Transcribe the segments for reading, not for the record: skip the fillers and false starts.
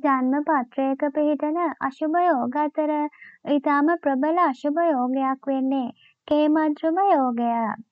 ජන්ම පත්‍රයක පිහිටන අශුභ යෝග අතර ඊටාම ප්‍රබල අශුභ යෝගයක් වෙන්නේ කේමද්රුම යෝගය.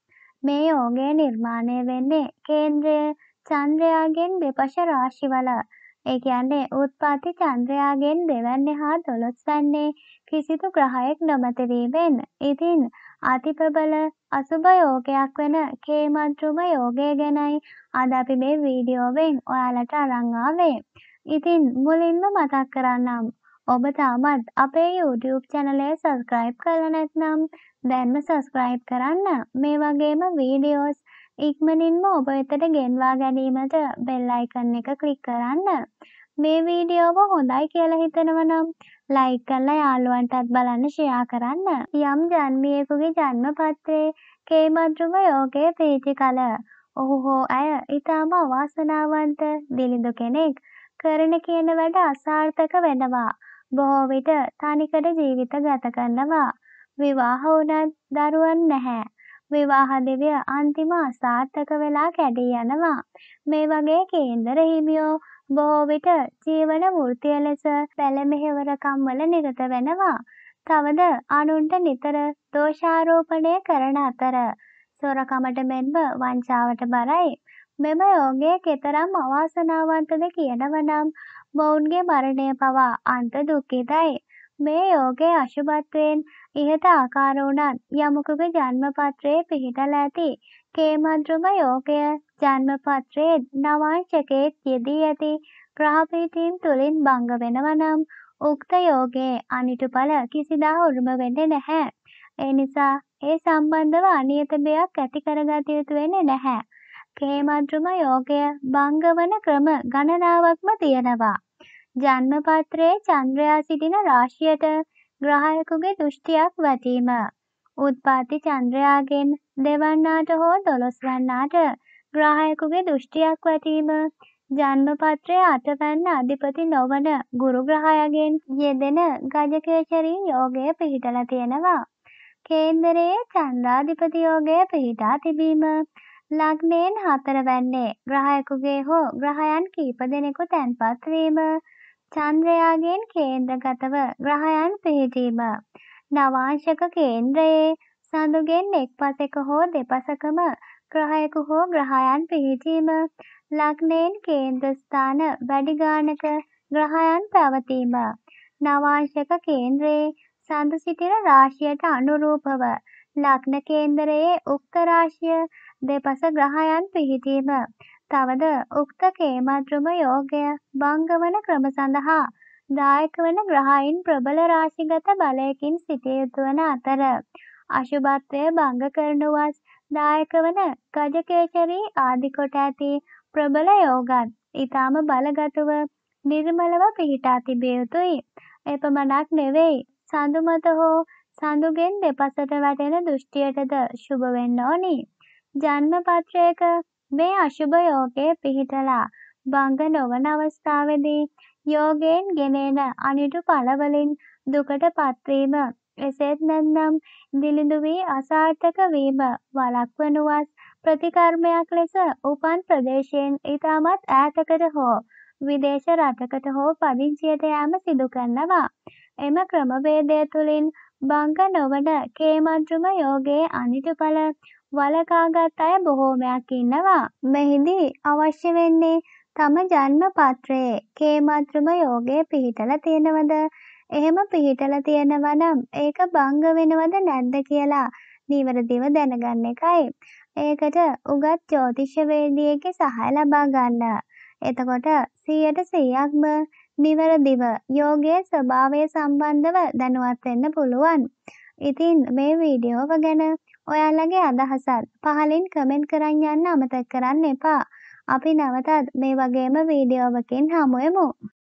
මේ යෝගය නිර්මාණය වෙන්නේ කේන්ද්‍රය චන්ද්‍රයාගෙන් දෙපස රාශිවල. ඒ කියන්නේ උත්පත්ති චන්ද්‍රයාගෙන් දෙවැන්නේ හා 12 වැන්නේ කිසිදු ග්‍රහයෙක් නොමැති වීමෙන්. ඉතින් අති ප්‍රබල අසුභ යෝගයක් වෙන කේමද්රුම යෝගය ගැනයි අද අපි මේ වීඩියෝවෙන් ඔයාලට අරන් ආවේ. ඉතින් මුලින්ම මතක් කරන්නම් ඔබ තාමත් අපේ YouTube channel එක subscribe කරලා නැත්නම් දැන්ම subscribe කරන්න. මේ වගේම වීඩියෝස් ඉක්මනින්ම ඔබ වෙතට ගෙන්වා ගැනීමට bell icon එක click කරන්න. මේ වීඩියෝව හොඳයි කියලා හිතනවා නම් like කරලා යාළුවන්ටත් බලන්න share කරන්න. යම් ජන්මියෙකුගේ ජන්ම පත්‍රයේ කේමද්රුම යෝගයේ පිහිටි කල ඔහු හෝ ඇය ඊටම අවාසනාවන්ත දිලිඳු කෙනෙක්. කරන කියන වැඩ අසාර්ථක වෙනවා. බොහෝ විට තනිකඩ ජීවිත ගත කරනවා. විවාහ වුණත් දරුවන් නැහැ. විවාහ දිව්‍ය අන්තිම අසාර්ථක වෙලා කැඩී යනවා. මේ වගේ කේන්දර හිමියෝ බොහෝ විට ජීවන වෘත්තිය ලෙස පෙළමෙහෙවරකම් වල නිරත වෙනවා. තවද අනුන්ට නිතර දෝෂාරෝපණය කරන අතර සොරකමට මෙන්ම වංචාවට බරයි. මෙම යෝගය කෙතරම් අවාසනාවන්තද කියනවනම් මොවුන්ගේ මරණය පවා අන්ත දුක්ඛිතයි. මේ යෝගයේ අශුභත්වයෙන් ඉහත ආකාර වුණත් යමෙකුගේ ජන්ම පත්‍රයේ පිහිටලා ඇති කේමද්රුම යෝගය ජන්ම පත්‍රයේ නවාංශකයේ යෙදී ඇති ග්‍රහ පීඨීන් තුලින් භංග වෙනවා නම් උක්ත යෝගයේ අනිටුඵල කිසිදා උරුම වෙන්නේ නැහැ. ඒ නිසා ඒ සම්බන්ධව අනියත බයක් ඇති කරගත යුතු වෙන්නේ නැහැ. කේමද්රුම යෝගය භංග වන ක්‍රම ගණනාවක්ම තියෙනවා. ජන්ම පත්‍රයේ චන්ද්‍රයා සිටින රාශියට ග්‍රහයෙකුගේ දෘෂ්ටියක් වැටීම. උත්පත්ති චන්ද්‍රයාගෙන් දෙවන්නාට හෝ 12 වන්නාට ග්‍රහයෙකුගේ දෘෂ්ටියක් වැටීම. ජන්ම පත්‍රයේ 8 වැන්න අධිපති නොවන ගුරු ග්‍රහයාගෙන් යෙදෙන ගජකේසරී යෝගය පිහිටලා තියෙනවා. කේන්දරයේ චන්ද්‍රාධිපති යෝගය පිහිටා තිබීම. ලග්නයෙන් 4 වැන්නේ ග්‍රහයෙකුගේ හෝ ග්‍රහයන් කීප දෙනෙකු තැන්පත් වීම. චන්ද්‍රයාගෙන් කේන්ද්‍රගතව ග්‍රහයන් පිහිටීම. නවාංශක කේන්ද්‍රයේ සඳුගෙන් එක් පසෙක හෝ දෙපසකම ග්‍රහයෙකු හෝ ග්‍රහයන් පිහිටීම. ලග්නයෙන් කේන්ද්‍ර ස්ථාන වැඩි ගානක ග්‍රහයන් පැවතීම. නවාංශක කේන්ද්‍රයේ සඳු සිටින රාශියට අනුරූපව ලග්න කේන්දරයේ උක්ත රාශිය දෙපස ග්‍රහයන් පිහිටීම. තවද උක්ත කේමද්රුම යෝගය භංග වන ක්‍රම සඳහා දායක වන ග්‍රහයින් ප්‍රබල රාශිගත බලයකින් සිටිය යුතු වන අතර අශුභත්වය භංග කරනුවස් දායක වන ගජකේසරී ආදි කොට ඇති ප්‍රබල යෝගත් ඊටම බලගතුව නිර්මලව පිහිටා තිබිය යුතුයි. එපමණක් නෙවෙයි සඳු මත හෝ සඳුගෙන් දෙපසට වැටෙන දෘෂ්ටියටද ශුභ වෙන්න ඕනි. ජන්ම පත්‍රයක මේ අශුභ යෝගයේ පිහිටලා භංග නොවන අවස්ථාවේදී යෝගයෙන් ගෙනෙන අනිටු ඵලවලින් දුකට පත්වීම. එසේත් නැත්නම් දිලිඳු වී අසාර්ථක වීම වළක්වනුවස් ප්‍රතිකර්මයක් ලෙස උපන් ප්‍රදේශයෙන් ඊටමත් ඈතකට හෝ විදේශ රටකට හෝ පදිංචියට යාම සිදු කරනවා. එම ක්‍රමවේදය තුළින් භංග නොවන කේමද්රුම යෝගයේ අනිටුඵල වළකාගත් අය බොහෝමයක් ඉන්නවා. මෙහිදී අවශ්‍ය වෙන්නේ තම ජන්ම පත්‍රයේ කේමද්රුම යෝගයේ පිහිටලා තියෙනවද? එහෙම පිහිටලා තියෙනවා නම් ඒක භංග වෙනවද නැද්ද කියලා නිවැරදිව දැනගන්න එකයි. ඒකට උගත් ජ්‍යොතිෂවේදියෙක්ගේ සහාය ලබා ගන්න. එතකොට 100%ක්ම නිවැරදිව යෝගයේ ස්වභාවය සම්බන්ධව දැනුවත් වෙන්න පුළුවන්. ඉතින් මේ වීඩියෝව ගැන ඔයාලගේ අදහසත් පහලින් කමෙන්ට් කරන් යන්න අමතක කරන්න එපා. අපි නැවතත් මේ වගේම වීඩියෝවකින් හමු වෙමු.